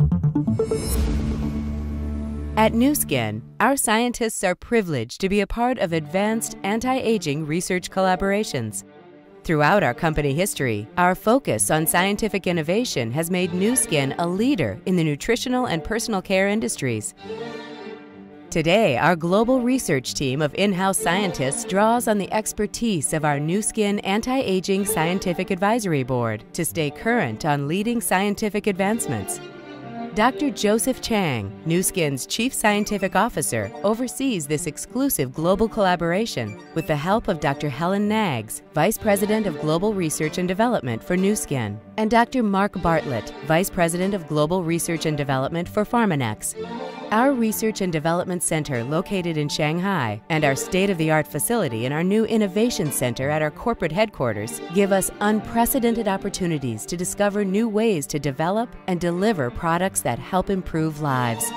At Nu Skin, our scientists are privileged to be a part of advanced anti-aging research collaborations. Throughout our company history, our focus on scientific innovation has made Nu Skin a leader in the nutritional and personal care industries. Today, our global research team of in-house scientists draws on the expertise of our Nu Skin Anti-Aging Scientific Advisory Board to stay current on leading scientific advancements. Dr. Joseph Chang, Nu Skin's Chief Scientific Officer, oversees this exclusive global collaboration with the help of Dr. Helen Nags, Vice President of Global Research and Development for Nu Skin, and Dr. Mark Bartlett, Vice President of Global Research and Development for Pharmanex. Our Research and Development Center located in Shanghai and our state-of-the-art facility in our new Innovation Center at our corporate headquarters give us unprecedented opportunities to discover new ways to develop and deliver products that help improve lives.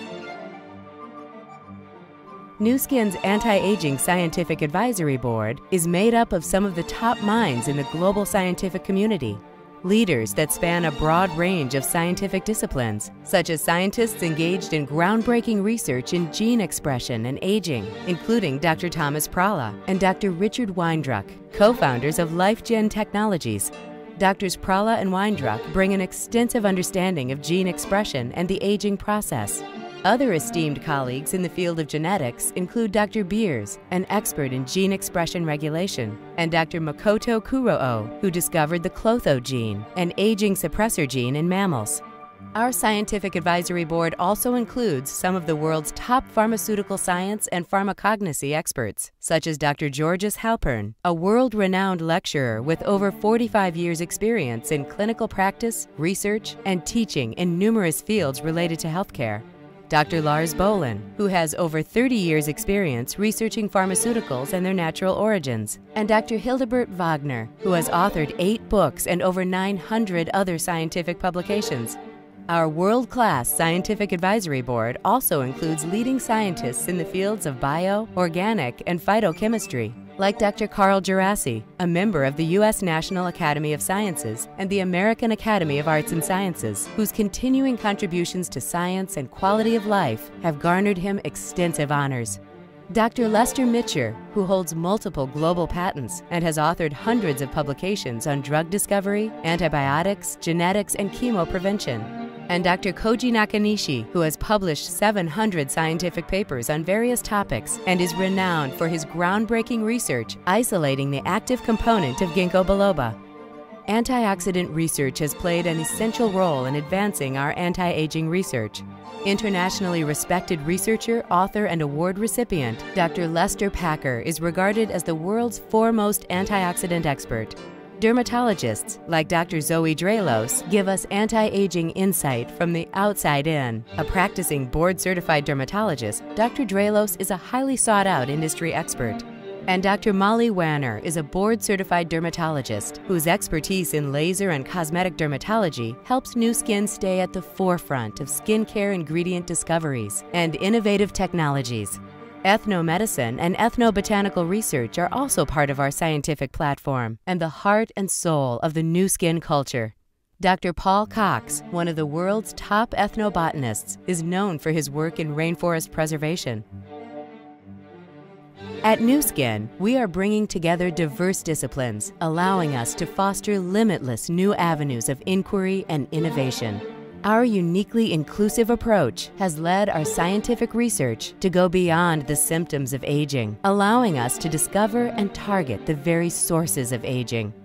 Nu Skin's Anti-Aging Scientific Advisory Board is made up of some of the top minds in the global scientific community. Leaders that span a broad range of scientific disciplines, such as scientists engaged in groundbreaking research in gene expression and aging, including Dr. Thomas Pralla and Dr. Richard Weindruck, co-founders of LifeGen Technologies. Drs. Pralla and Weindruck bring an extensive understanding of gene expression and the aging process. Other esteemed colleagues in the field of genetics include Dr. Beers, an expert in gene expression regulation, and Dr. Makoto Kuro'o, who discovered the Klotho gene, an aging suppressor gene in mammals. Our scientific advisory board also includes some of the world's top pharmaceutical science and pharmacognosy experts, such as Dr. Georges Halpern, a world-renowned lecturer with over 45 years' experience in clinical practice, research, and teaching in numerous fields related to healthcare. Dr. Lars Bohlin, who has over 30 years' experience researching pharmaceuticals and their natural origins, and Dr. Hildebert Wagner, who has authored 8 books and over 900 other scientific publications. Our world-class scientific advisory board also includes leading scientists in the fields of bio, organic, and phytochemistry, like Dr. Carl Gerasi, a member of the U.S. National Academy of Sciences and the American Academy of Arts and Sciences, whose continuing contributions to science and quality of life have garnered him extensive honors. Dr. Lester Mitcher, who holds multiple global patents and has authored hundreds of publications on drug discovery, antibiotics, genetics, and chemoprevention. And Dr. Koji Nakanishi, who has published 700 scientific papers on various topics and is renowned for his groundbreaking research isolating the active component of ginkgo biloba. Antioxidant research has played an essential role in advancing our anti-aging research. Internationally respected researcher, author, and award recipient, Dr. Lester Packer is regarded as the world's foremost antioxidant expert. Dermatologists like Dr. Zoe Draelos give us anti-aging insight from the outside in. A practicing board-certified dermatologist, Dr. Draelos is a highly sought-out industry expert. And Dr. Molly Wanner is a board-certified dermatologist whose expertise in laser and cosmetic dermatology helps Nu Skin stay at the forefront of skincare ingredient discoveries and innovative technologies. Ethnomedicine and ethnobotanical research are also part of our scientific platform and the heart and soul of the Nu Skin culture. Dr. Paul Cox, one of the world's top ethnobotanists, is known for his work in rainforest preservation. At Nu Skin, we are bringing together diverse disciplines, allowing us to foster limitless new avenues of inquiry and innovation. Our uniquely inclusive approach has led our scientific research to go beyond the symptoms of aging, allowing us to discover and target the very sources of aging.